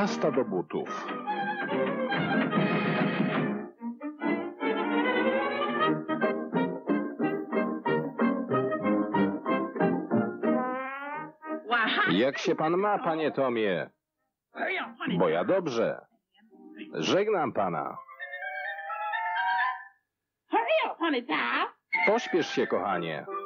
Pasta do butów. Jak się pan ma, panie Tomie? Bo ja dobrze. Żegnam pana. Pośpiesz się, kochanie.